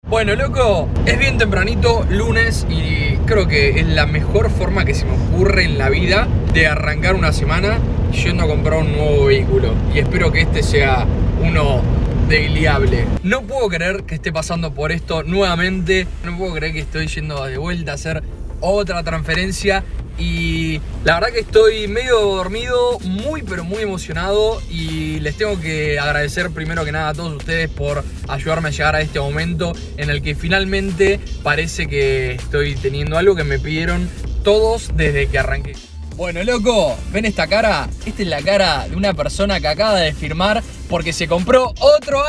Bueno, loco, es bien tempranito, lunes, y creo que es la mejor forma que se me ocurre en la vida de arrancar una semana yendo a comprar un nuevo vehículo. Y espero que este sea uno dailyable. No puedo creer que esté pasando por esto nuevamente. No puedo creer que estoy yendo de vuelta a hacer otra transferencia. Y la verdad que estoy medio dormido, muy pero muy emocionado. Y les tengo que agradecer primero que nada a todos ustedes por ayudarme a llegar a este momento en el que finalmente parece que estoy teniendo algo que me pidieron todos desde que arranqué. Bueno, loco, ¿ven esta cara? Esta es la cara de una persona que acaba de firmar porque se compró otro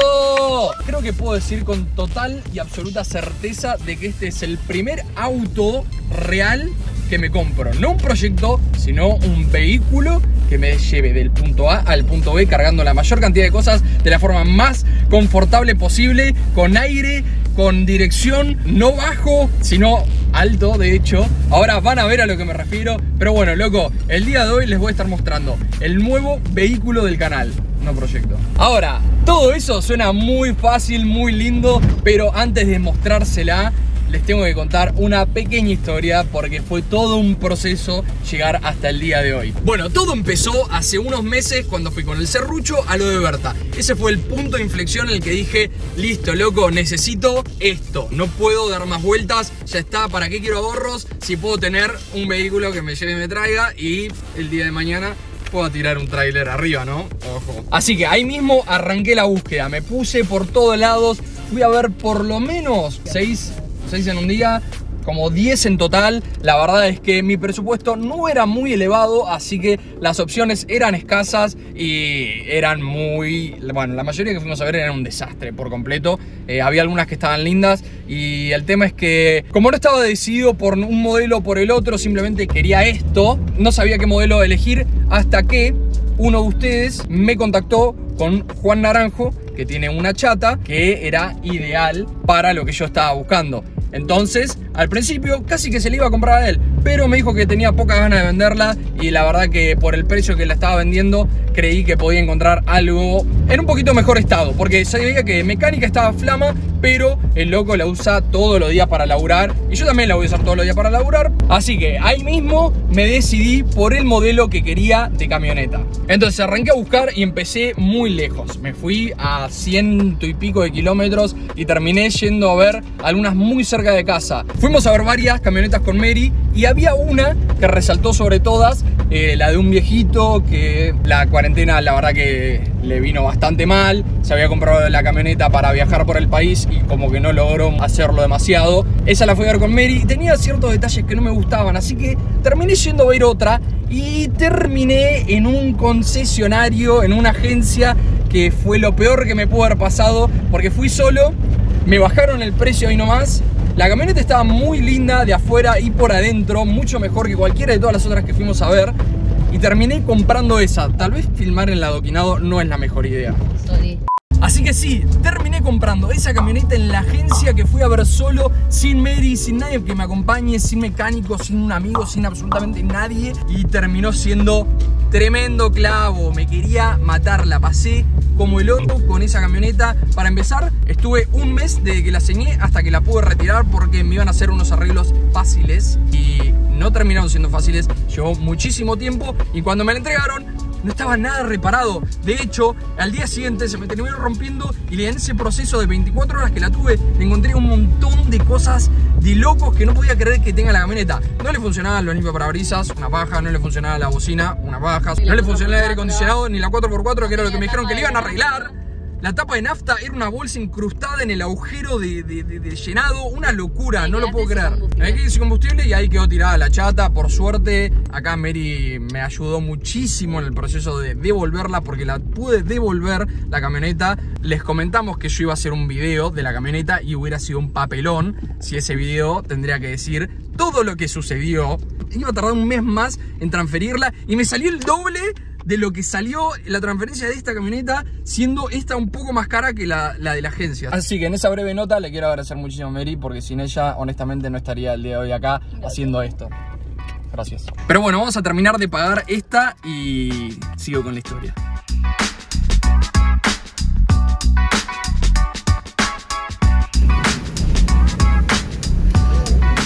auto. Creo que puedo decir con total y absoluta certeza de que este es el primer auto real que me compro. No un proyecto, sino un vehículo que me lleve del punto A al punto B cargando la mayor cantidad de cosas de la forma más confortable posible, con aire, con dirección, no bajo, sino alto, de hecho. Ahora van a ver a lo que me refiero. Pero bueno, loco, el día de hoy les voy a estar mostrando el nuevo vehículo del canal, no proyecto. Ahora, todo eso suena muy fácil, muy lindo, pero antes de mostrársela, les tengo que contar una pequeña historia porque fue todo un proceso llegar hasta el día de hoy. Bueno, todo empezó hace unos meses cuando fui con el serrucho a lo de Berta. Ese fue el punto de inflexión en el que dije, listo, loco, necesito esto. No puedo dar más vueltas, ya está, ¿para qué quiero ahorros? Si puedo tener un vehículo que me lleve y me traiga y el día de mañana puedo tirar un tráiler arriba, ¿no? Ojo. Así que ahí mismo arranqué la búsqueda, me puse por todos lados, fui a ver por lo menos 6 en un día, como 10 en total. La verdad es que mi presupuesto no era muy elevado, así que las opciones eran escasas y eran muy... Bueno, la mayoría que fuimos a ver eran un desastre por completo. Había algunas que estaban lindas y el tema es que como no estaba decidido por un modelo o por el otro, simplemente quería esto, no sabía qué modelo elegir hasta que uno de ustedes me contactó con Juan Naranjo, que tiene una chata que era ideal para lo que yo estaba buscando. Entonces, al principio casi que se le iba a comprar a él, pero me dijo que tenía pocas ganas de venderla y la verdad que por el precio que la estaba vendiendo creí que podía encontrar algo en un poquito mejor estado, porque sabía que mecánica estaba flama, pero el loco la usa todos los días para laburar y yo también la voy a usar todos los días para laburar. Así que ahí mismo me decidí por el modelo que quería de camioneta. Entonces arranqué a buscar y empecé muy lejos. Me fui a 100 y pico de kilómetros y terminé yendo a ver algunas muy cerca de casa. Fuimos a ver varias camionetas con Mary y había una que resaltó sobre todas, la de un viejito que la cuarentena la verdad que le vino bastante mal. Se había comprado la camioneta para viajar por el país y como que no logró hacerlo demasiado. Esa la fui a ver con Mary y tenía ciertos detalles que no me gustaban, así que terminé yendo a ver otra y terminé en un concesionario, en una agencia, que fue lo peor que me pudo haber pasado porque fui solo, me bajaron el precio ahí nomás. La camioneta estaba muy linda de afuera y por adentro, mucho mejor que cualquiera de todas las otras que fuimos a ver. Y terminé comprando esa. Tal vez filmar en el adoquinado no es la mejor idea. Sorry. Así que sí, terminé comprando esa camioneta en la agencia que fui a ver solo, sin Mary, sin nadie que me acompañe, sin mecánico, sin un amigo, sin absolutamente nadie. Y terminó siendo tremendo clavo, me quería matar, la pasé como el otro con esa camioneta. Para empezar, estuve un mes desde que la ceñé hasta que la pude retirar porque me iban a hacer unos arreglos fáciles y no terminaron siendo fáciles, llevó muchísimo tiempo y cuando me la entregaron no estaba nada reparado. De hecho, al día siguiente se me terminó rompiendo y en ese proceso de 24 horas que la tuve, le encontré un montón de cosas de locos que no podía creer que tenga la camioneta. No le funcionaban los limpiaparabrisas, una paja, no le funcionaba la bocina, una paja, no le funcionaba el aire acondicionado ni la 4x4, que era lo que me dijeron que le iban a arreglar. La tapa de nafta era una bolsa incrustada en el agujero de llenado, una locura, no lo puedo creer. Hay que ir sin combustible y ahí quedó tirada la chata. Por suerte, acá Mary me ayudó muchísimo en el proceso de devolverla porque la pude devolver la camioneta. Les comentamos que yo iba a hacer un video de la camioneta y hubiera sido un papelón si ese video tendría que decir todo lo que sucedió. Iba a tardar un mes más en transferirla y me salió el doble de lo que salió la transferencia de esta camioneta, siendo esta un poco más cara que la de la agencia. Así que en esa breve nota le quiero agradecer muchísimo a Mary, porque sin ella honestamente no estaría el día de hoy acá haciendo esto. Gracias. Pero bueno, vamos a terminar de pagar esta y sigo con la historia.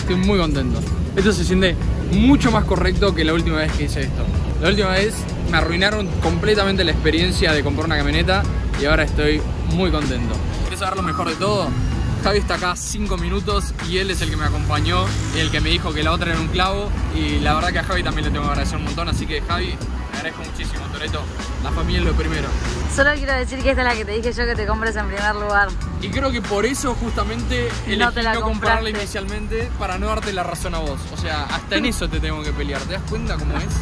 estoy muy contento. Esto se siente mucho más correcto que la última vez que hice esto. La última vez me arruinaron completamente la experiencia de comprar una camioneta y ahora estoy muy contento. ¿Quieres saber lo mejor de todo? Javi está acá 5 minutos y él es el que me acompañó, el que me dijo que la otra era un clavo, y la verdad que a Javi también le tengo que agradecer un montón, así que Javi, te agradezco muchísimo, Toretto. La familia es lo primero. Solo quiero decir que esta es la que te dije yo que te compres en primer lugar. Y creo que por eso justamente elegí no comprarla inicialmente, para no darte la razón a vos. O sea, hasta en eso te tengo que pelear. ¿Te das cuenta cómo es?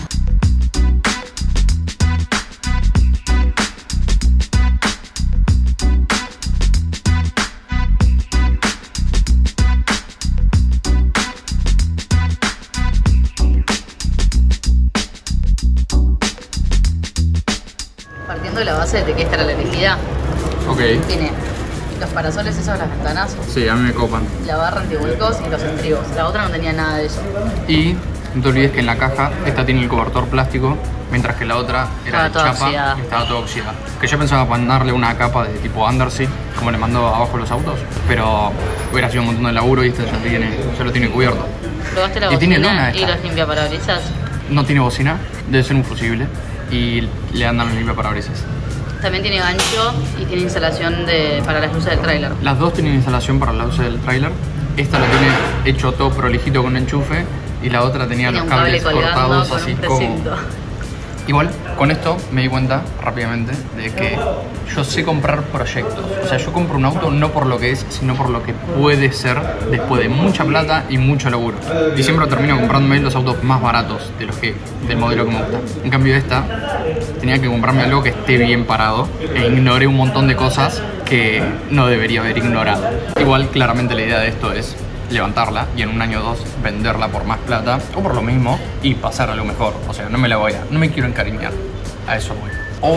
Partiendo de la base de que esta era la elegida. Ok. Tiene los parasoles esos, las ventanas. Sí, a mí me copan. La barra antihuecos y los estribos. La otra no tenía nada de eso. Y no te olvides que en la caja esta tiene el cobertor plástico, mientras que la otra era de chapa y estaba toda oxidada. Que yo pensaba ponerle una capa de tipo underseat, como le mando abajo los autos, pero hubiera sido un montón de laburo y este ya lo tiene cubierto. ¿Probaste la y bocina tiene lona y los limpiaparabrisas? No tiene bocina, debe ser un fusible y le andan los limpiaparabrisas. También tiene gancho y tiene instalación para las luces del tráiler. Las dos tienen instalación para las luces del tráiler. Esta lo tiene hecho todo prolijito con enchufe y la otra tenía los cables cortados así como... Igual, con esto me di cuenta rápidamente de que yo sé comprar proyectos. O sea, yo compro un auto no por lo que es, sino por lo que puede ser después de mucha plata y mucho laburo. Y siempre termino comprándome los autos más baratos del modelo que me gusta. En cambio esta, tenía que comprarme algo que esté bien parado e ignoré un montón de cosas que no debería haber ignorado. Igual, claramente la idea de esto es levantarla y en un año o dos venderla por más plata o por lo mismo y pasar a lo mejor. O sea, no me quiero encariñar, a eso voy. O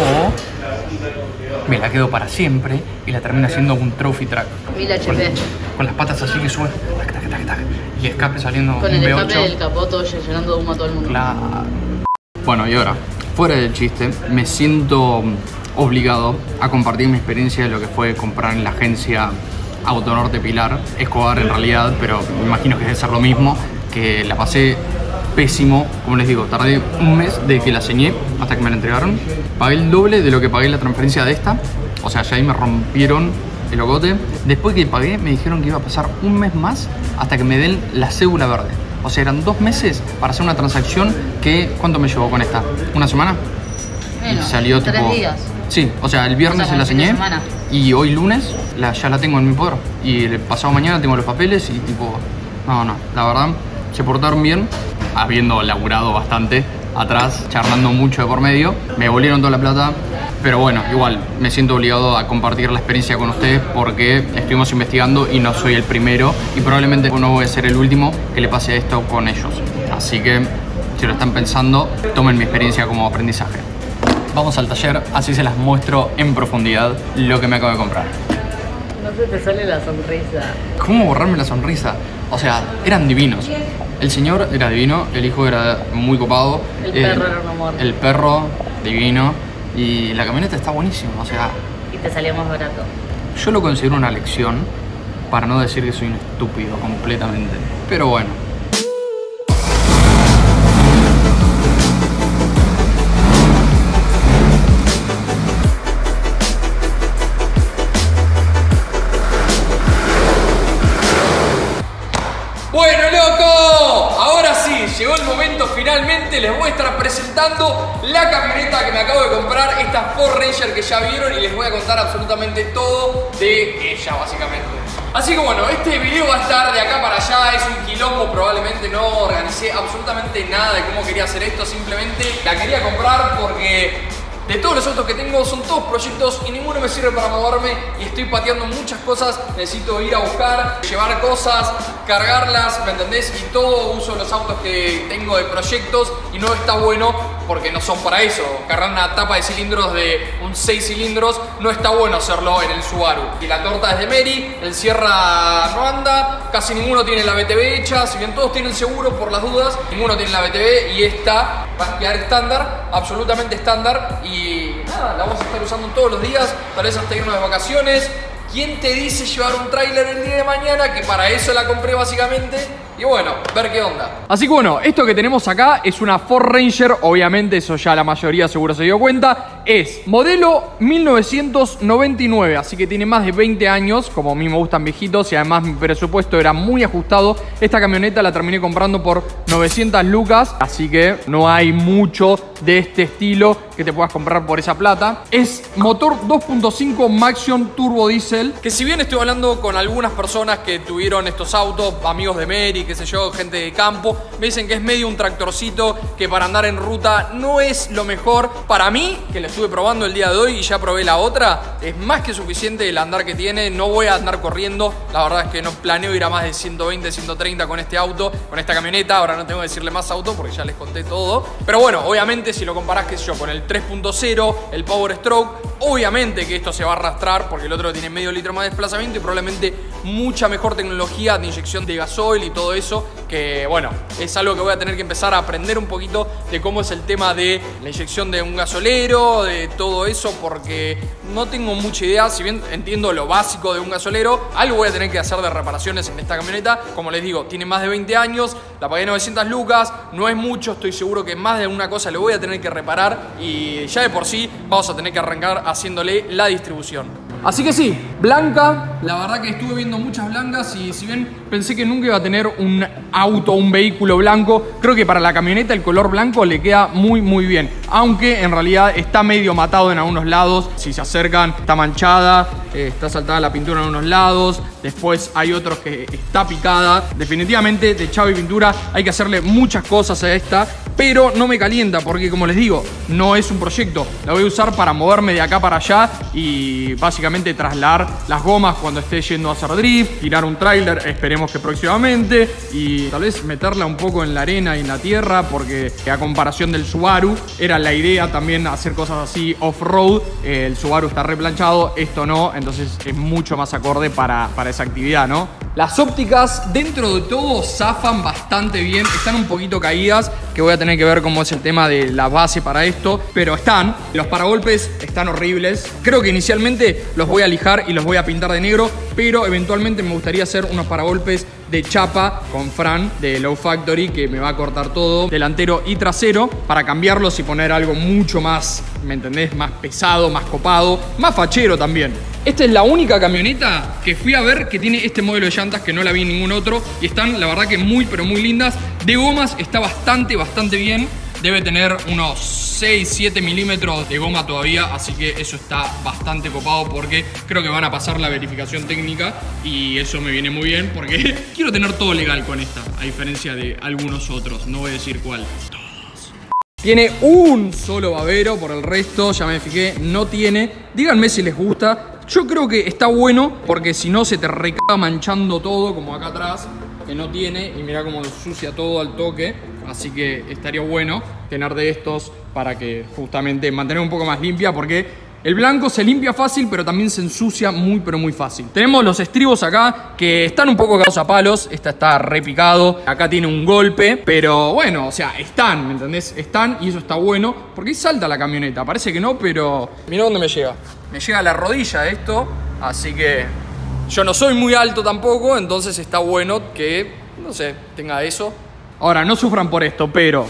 me la quedo para siempre y la termino haciendo un trophy track 1000 HP con las patas así que sube y escape saliendo con un el V8 escape del capoto llenando de humo a todo el mundo. Claro. Bueno, y ahora, fuera del chiste, me siento obligado a compartir mi experiencia de lo que fue comprar en la agencia Autonorte Pilar Escobar en realidad, pero me imagino que debe ser lo mismo, que la pasé pésimo. Como les digo, tardé un mes de que la señé hasta que me la entregaron. Pagué el doble de lo que pagué la transferencia de esta, o sea, ya ahí me rompieron el ocote. Después que pagué me dijeron que iba a pasar un mes más hasta que me den la cédula verde. O sea, eran 2 meses para hacer una transacción que... ¿Cuánto me llevó con esta? ¿Una semana? Menos, y salió 3 tipo... días. Sí, o sea, el viernes se la señé y hoy lunes ya la tengo en mi poder. Y el pasado mañana tengo los papeles y tipo... No, la verdad, se portaron bien, habiendo laburado bastante atrás, charlando mucho de por medio. Me devolvieron toda la plata, pero bueno, igual me siento obligado a compartir la experiencia con ustedes porque estuvimos investigando y no soy el primero y probablemente no voy a ser el último que le pase esto con ellos. Así que, si lo están pensando, tomen mi experiencia como aprendizaje. Vamos al taller, así se las muestro en profundidad lo que me acabo de comprar. No se te sale la sonrisa. ¿Cómo borrarme la sonrisa? O sea, eran divinos. El señor era divino, el hijo era muy copado. El perro era un amor. El perro, divino. Y la camioneta está buenísima, o sea... Y te salía más barato. Yo lo considero una lección, para no decir que soy un estúpido completamente. Pero bueno. Bueno, loco, ahora sí, llegó el momento finalmente. Les voy a estar presentando la camioneta que me acabo de comprar, esta Ford Ranger que ya vieron, y les voy a contar absolutamente todo de ella, básicamente. Así que bueno, este video va a estar de acá para allá, es un quilombo, probablemente no organicé absolutamente nada de cómo quería hacer esto, simplemente la quería comprar porque... De todos los autos que tengo son todos proyectos y ninguno me sirve para moverme y estoy pateando muchas cosas. Necesito ir a buscar, llevar cosas, cargarlas, ¿me entendés? Y todo uso los autos que tengo de proyectos y no está bueno porque no son para eso. Cargar una tapa de cilindros de un 6 cilindros no está bueno hacerlo en el Subaru. Y la torta es de Meri, el Sierra no anda, casi ninguno tiene la BTV hecha. Si bien todos tienen seguro por las dudas, ninguno tiene la BTV y esta va a quedar estándar, absolutamente estándar. Y nada, la vamos a estar usando todos los días, tal vez hasta irnos de vacaciones. ¿Quién te dice llevar un tráiler el día de mañana? Que para eso la compré básicamente. Y bueno, ver qué onda. Así que bueno, esto que tenemos acá es una Ford Ranger. Obviamente eso ya la mayoría seguro se dio cuenta. Es modelo 1999, así que tiene más de 20 años. Como a mí me gustan viejitos y además mi presupuesto era muy ajustado. Esta camioneta la terminé comprando por 900 lucas, así que no hay mucho de este estilo que te puedas comprar por esa plata. Es motor 2.5 Maxion Turbo Diesel, que si bien estoy hablando con algunas personas que tuvieron estos autos, amigos de Mary, qué sé yo, gente de campo, me dicen que es medio un tractorcito, que para andar en ruta no es lo mejor. Para mí, que lo estuve probando el día de hoy y ya probé la otra, es más que suficiente el andar que tiene. No voy a andar corriendo, la verdad es que no planeo ir a más de 120, 130 con este auto, con esta camioneta. Ahora no tengo que decirle más auto porque ya les conté todo. Pero bueno, obviamente si lo comparás, qué sé yo, con el 3.0, el Power Stroke, obviamente que esto se va a arrastrar porque el otro tiene medio litro más de desplazamiento y probablemente mucha mejor tecnología de inyección de gasoil y todo eso, que bueno, es algo que voy a tener que empezar a aprender un poquito de cómo es el tema de la inyección de un gasolero, de todo eso, porque no tengo mucha idea. Si bien entiendo lo básico de un gasolero, algo voy a tener que hacer de reparaciones en esta camioneta. Como les digo, tiene más de 20 años, la pagué 900 lucas, no es mucho, estoy seguro que más de una cosa le voy a tener que reparar y ya de por sí vamos a tener que arrancar haciéndole la distribución. Así que sí, blanca. La verdad que estuve viendo muchas blancas y si bien pensé que nunca iba a tener un auto, un vehículo blanco, creo que para la camioneta el color blanco le queda muy bien. Aunque en realidad está medio matado en algunos lados. Si se acercan, está manchada, está saltada la pintura en algunos lados. Después hay otros que está picada. Definitivamente de chapa y pintura hay que hacerle muchas cosas a esta, pero no me calienta porque, como les digo, no es un proyecto. La voy a usar para moverme de acá para allá y básicamente trasladar las gomas cuando esté yendo a hacer drift, tirar un tráiler, esperemos que próximamente, y tal vez meterla un poco en la arena y en la tierra, porque a comparación del Subaru era la idea también hacer cosas así off-road. El Subaru está replanchado, esto no, entonces es mucho más acorde para esa actividad, ¿no? Las ópticas dentro de todo zafan bastante bien, están un poquito caídas, que voy a tener que ver cómo es el tema de la base para esto, pero están. Los paragolpes están horribles. Creo que inicialmente los voy a lijar y los voy a pintar de negro, pero eventualmente me gustaría hacer unos paragolpes de chapa con Fran de Low Factory, que me va a cortar todo, delantero y trasero, para cambiarlos y poner algo mucho más, ¿me entendés? Más pesado, más copado, más fachero también. Esta es la única camioneta que fui a ver que tiene este modelo de llantas, que no la vi en ningún otro, y están la verdad que muy pero muy lindas. De gomas está bastante bien. Debe tener unos 6-7 milímetros de goma todavía, así que eso está bastante copado porque creo que van a pasar la verificación técnica y eso me viene muy bien porque quiero tener todo legal con esta, a diferencia de algunos otros, no voy a decir cuál. Todos. Tiene un solo babero, por el resto ya me fijé, no tiene. Díganme si les gusta. Yo creo que está bueno porque si no se te recaga manchando todo, como acá atrás, que no tiene, y mirá cómo lo sucia todo al toque. Así que estaría bueno tener de estos para que justamente mantener un poco más limpia, porque el blanco se limpia fácil, pero también se ensucia muy pero muy fácil. Tenemos los estribos acá que están un poco cagados a palos. Esta está repicado, acá tiene un golpe, pero bueno, o sea, están, ¿me entendés? Están, y eso está bueno, porque ahí salta la camioneta. Parece que no, pero mirá dónde me llega. Me llega a la rodilla esto, así que yo no soy muy alto tampoco, entonces está bueno que, no sé, tenga eso. Ahora, no sufran por esto, pero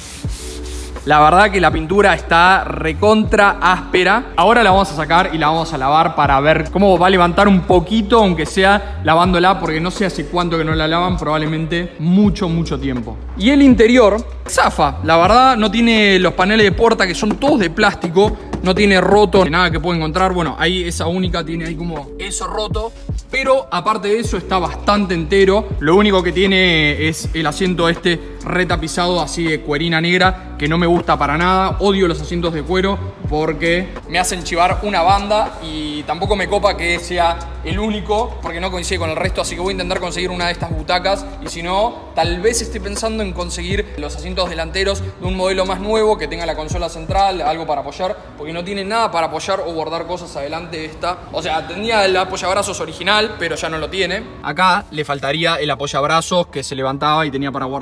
la verdad que la pintura está recontra áspera. Ahora la vamos a sacar y la vamos a lavar para ver cómo va a levantar un poquito, aunque sea lavándola, porque no sé hace cuánto que no la lavan, probablemente mucho tiempo. Y el interior zafa, la verdad no tiene los paneles de puerta, que son todos de plástico. No tiene roto, nada que puedo encontrar. Bueno, ahí esa única tiene ahí como eso roto. Pero aparte de eso está bastante entero. Lo único que tiene es el asiento este retapizado así de cuerina negra, que no me gusta para nada. Odio los asientos de cuero porque me hacen chivar una banda y tampoco me copa que sea el único, porque no coincide con el resto. Así que voy a intentar conseguir una de estas butacas, y si no, tal vez estoy pensando en conseguir los asientos delanteros de un modelo más nuevo que tenga la consola central, algo para apoyar, porque no tiene nada para apoyar o guardar cosas adelante de esta. O sea, tenía el apoyabrazos original, pero ya no lo tiene. Acá le faltaría el apoyabrazos que se levantaba y tenía para guardar cositas.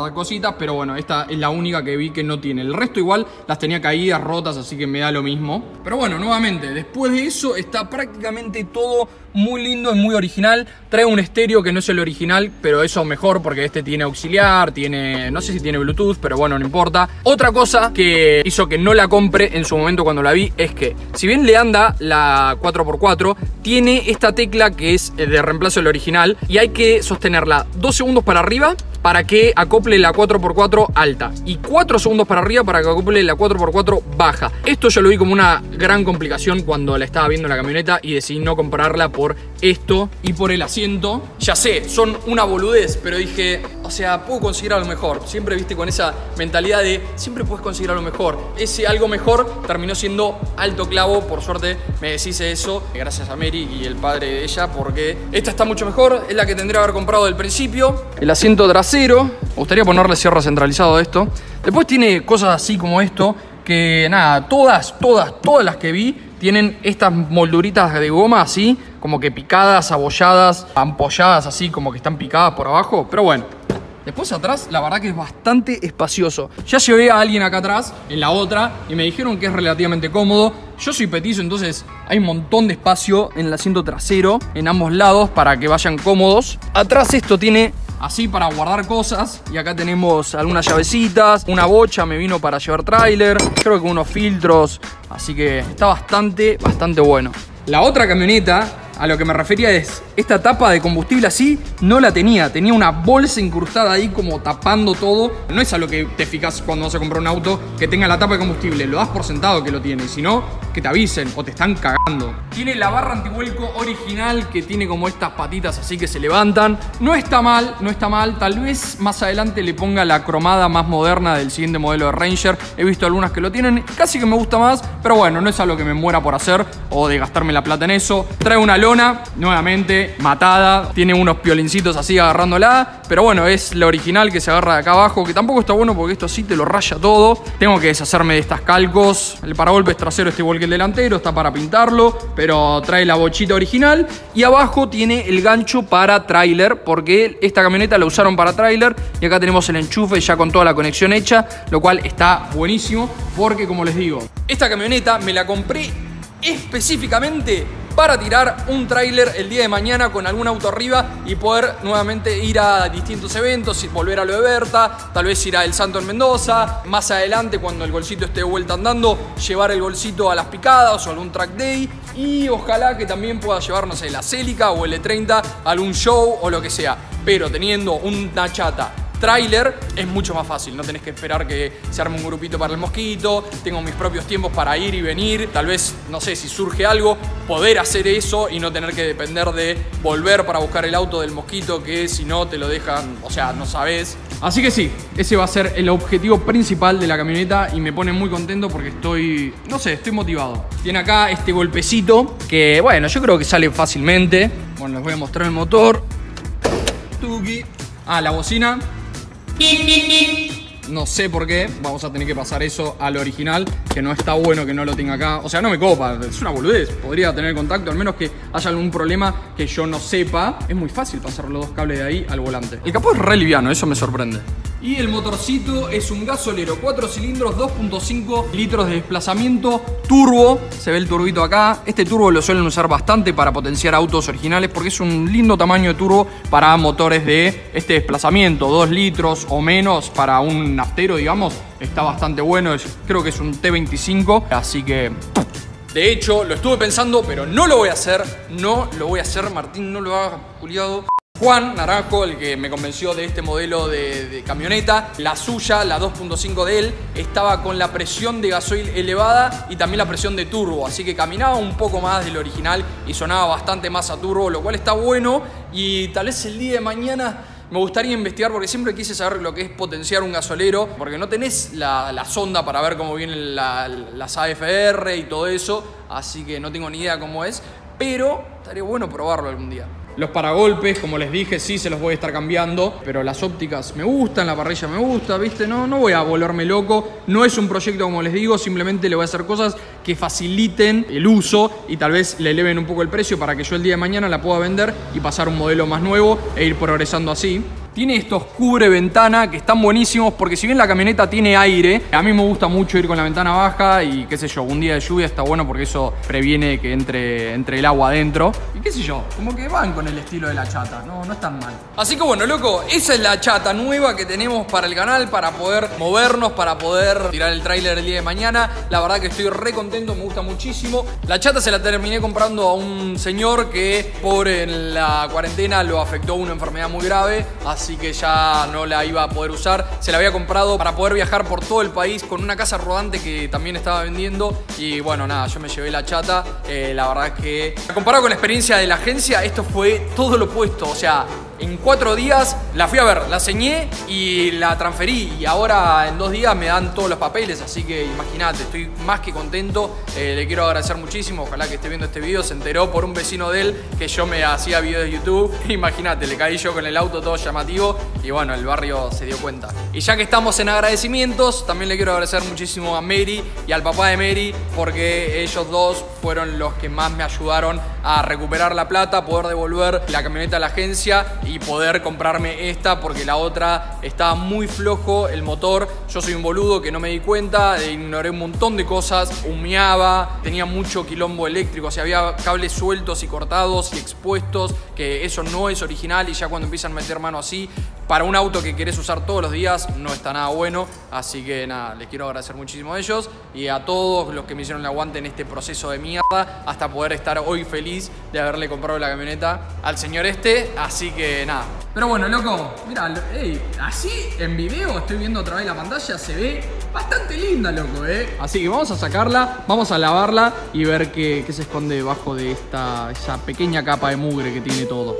camionetas, pero bueno, esta es la única que vi que no tiene. El resto igual las tenía caídas, rotas, así que me da lo mismo. Pero bueno, nuevamente, después de eso está prácticamente todo muy lindo y muy original. Trae un estéreo que no es el original, pero eso mejor porque este tiene auxiliar, tiene, no sé si tiene Bluetooth, pero bueno, no importa. Otra cosa que hizo que no la compre en su momento cuando la vi es que, si bien le anda la 4x4, tiene esta tecla que es de reemplazo del original y hay que sostenerla 2 segundos para arriba para que acople la 4x4 alta y 4 segundos para arriba para que acople la 4x4 baja. Esto yo lo vi como una gran complicación cuando la estaba viendo en la camioneta y decidí no comprarla por esto y por el asiento. Ya sé, son una boludez, pero dije, o sea, puedo conseguir algo mejor. Siempre viste con esa mentalidad de siempre puedes conseguir algo mejor. Ese algo mejor terminó siendo Alto Clavo. Por suerte me deshice eso, gracias a Mary y el padre de ella, porque esta está mucho mejor. Es la que tendría que haber comprado del principio. El asiento trasero, me gustaría ponerle cierre centralizado a esto. Después tiene cosas así como esto, que nada, todas las que vi tienen estas molduritas de goma así, como que picadas, abolladas, ampolladas así, como que están picadas por abajo. Pero bueno, después atrás la verdad que es bastante espacioso. Ya llevé a alguien acá atrás, en la otra, y me dijeron que es relativamente cómodo. Yo soy petizo, entonces hay un montón de espacio en el asiento trasero, en ambos lados, para que vayan cómodos. Atrás esto tiene así para guardar cosas. Y acá tenemos algunas llavecitas, una bocha me vino para llevar tráiler, creo que unos filtros. Así que está bastante bueno. La otra camioneta, a lo que me refería es, esta tapa de combustible así no la tenía. Tenía una bolsa incrustada ahí como tapando todo. No es a lo que te fijas cuando vas a comprar un auto que tenga la tapa de combustible. Lo das por sentado que lo tiene. Si no, que te avisen o te están cagando. Tiene la barra antivuelco original que tiene como estas patitas así que se levantan. No está mal, no está mal. Tal vez más adelante le ponga la cromada más moderna del siguiente modelo de Ranger. He visto algunas que lo tienen, casi que me gusta más. Pero bueno, no es algo que me muera por hacer o de gastarme la plata en eso. Trae una lona, nuevamente matada, tiene unos piolincitos así agarrándola, pero bueno, es la original que se agarra de acá abajo, que tampoco está bueno porque esto sí te lo raya todo. Tengo que deshacerme de estas calcos. El paragolpes trasero está igual que el delantero, está para pintarlo, pero trae la bochita original y abajo tiene el gancho para tráiler, porque esta camioneta la usaron para tráiler y acá tenemos el enchufe ya con toda la conexión hecha, lo cual está buenísimo porque, como les digo, esta camioneta me la compré específicamente para tirar un tráiler el día de mañana con algún auto arriba y poder nuevamente ir a distintos eventos y volver a lo de Berta, tal vez ir a El Santo en Mendoza, más adelante cuando el golcito esté de vuelta andando, llevar el golcito a las picadas o algún track day y ojalá que también pueda llevar, no sé, la Celica o el E30 a algún show o lo que sea, pero teniendo una chata tráiler es mucho más fácil, no tenés que esperar que se arme un grupito para el mosquito, tengo mis propios tiempos para ir y venir, tal vez, no sé, si surge algo, poder hacer eso y no tener que depender de volver para buscar el auto del mosquito, que si no te lo dejan, o sea, no sabés. Así que sí, ese va a ser el objetivo principal de la camioneta y me pone muy contento porque estoy, no sé, estoy motivado. Tiene acá este golpecito que, bueno, yo creo que sale fácilmente. Bueno, les voy a mostrar el motor. Tuki. Ah, la bocina. No sé por qué, vamos a tener que pasar eso al original, que no está bueno que no lo tenga acá. O sea, no me copa, es una boludez. Podría tener contacto, al menos que haya algún problema que yo no sepa. Es muy fácil pasar los dos cables de ahí al volante. El capó es re liviano, eso me sorprende. Y el motorcito es un gasolero 4 cilindros, 2.5 litros de desplazamiento, turbo. Se ve el turbito acá. Este turbo lo suelen usar bastante para potenciar autos originales porque es un lindo tamaño de turbo para motores de este desplazamiento. 2 litros o menos para un naftero, digamos. Está bastante bueno. Creo que es un T25. Así que... de hecho, lo estuve pensando, pero no lo voy a hacer. No lo voy a hacer, Martín, no lo haga, Juliado. Juan Naranjo, el que me convenció de este modelo de camioneta, la suya, la 2.5 de él, estaba con la presión de gasoil elevada y también la presión de turbo, así que caminaba un poco más del original y sonaba bastante más a turbo, lo cual está bueno y tal vez el día de mañana me gustaría investigar porque siempre quise saber lo que es potenciar un gasolero, porque no tenés la sonda para ver cómo vienen las AFR y todo eso, así que no tengo ni idea cómo es, pero estaría bueno probarlo algún día. Los paragolpes, como les dije, sí se los voy a estar cambiando, pero las ópticas me gustan, la parrilla me gusta, ¿viste? No voy a volverme loco, no es un proyecto como les digo, simplemente le voy a hacer cosas que faciliten el uso y tal vez le eleven un poco el precio para que yo el día de mañana la pueda vender y pasar un modelo más nuevo e ir progresando así. Tiene estos cubre ventana que están buenísimos porque si bien la camioneta tiene aire, a mí me gusta mucho ir con la ventana baja y qué sé yo, un día de lluvia está bueno porque eso previene que entre el agua adentro. Y qué sé yo, como que van con el estilo de la chata, no están mal. Así que bueno, loco, esa es la chata nueva que tenemos para el canal, para poder movernos, para poder tirar el tráiler el día de mañana. La verdad que estoy re contento, me gusta muchísimo. La chata se la terminé comprando a un señor que en la cuarentena lo afectó una enfermedad muy grave, así que ya no la iba a poder usar. Se la había comprado para poder viajar por todo el país con una casa rodante que también estaba vendiendo. Y bueno, nada, yo me llevé la chata. La verdad es que comparado con la experiencia de la agencia, esto fue todo lo opuesto. O sea, en 4 días la fui a ver, la ceñé y la transferí. Y ahora en 2 días me dan todos los papeles. Así que imagínate, estoy más que contento. Le quiero agradecer muchísimo. Ojalá que esté viendo este video. Se enteró por un vecino de él que yo me hacía videos de YouTube. Imagínate, le caí yo con el auto todo llamativo. Y bueno, el barrio se dio cuenta. Y ya que estamos en agradecimientos, también le quiero agradecer muchísimo a Mary y al papá de Mary, porque ellos dos fueron los que más me ayudaron a recuperar la plata, poder devolver la camioneta a la agencia y poder comprarme esta, porque la otra estaba muy flojo el motor. Yo soy un boludo que no me di cuenta, ignoré un montón de cosas, humeaba, tenía mucho quilombo eléctrico, o sea, había cables sueltos y cortados y expuestos, que eso no es original, y ya cuando empiezan a meter mano así, para un auto que querés usar todos los días, no está nada bueno. Así que nada, les quiero agradecer muchísimo a ellos y a todos los que me hicieron el aguante en este proceso de mierda, hasta poder estar hoy feliz de haberle comprado la camioneta al señor este. Así que nada. Pero bueno, loco, mira, así en video, estoy viendo otra vez la pantalla, se ve bastante linda, loco, Así que vamos a sacarla, vamos a lavarla y ver qué se esconde debajo de esa pequeña capa de mugre que tiene todo.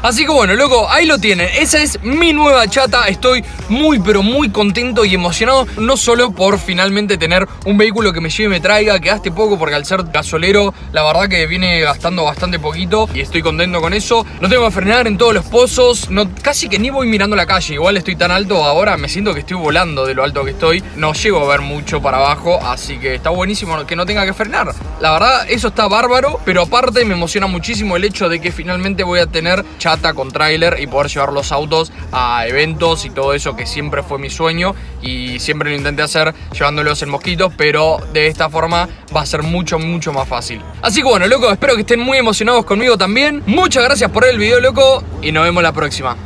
Así que bueno, loco, ahí lo tienen. Esa es mi nueva chata. Estoy muy pero muy contento y emocionado. No solo por finalmente tener un vehículo que me lleve y me traiga, que gaste poco, porque al ser gasolero la verdad que viene gastando bastante poquito y estoy contento con eso. No tengo que frenar en todos los pozos, no, casi que ni voy mirando la calle. Igual estoy tan alto ahora, me siento que estoy volando de lo alto que estoy. No llego a ver mucho para abajo, así que está buenísimo que no tenga que frenar. La verdad, eso está bárbaro, pero aparte me emociona muchísimo el hecho de que finalmente voy a tener chata con tráiler y poder llevar los autos a eventos y todo eso, que siempre fue mi sueño y siempre lo intenté hacer llevándolos en mosquitos, pero de esta forma va a ser mucho más fácil. Así que bueno, loco, espero que estén muy emocionados conmigo también. Muchas gracias por ver el video, loco, y nos vemos la próxima.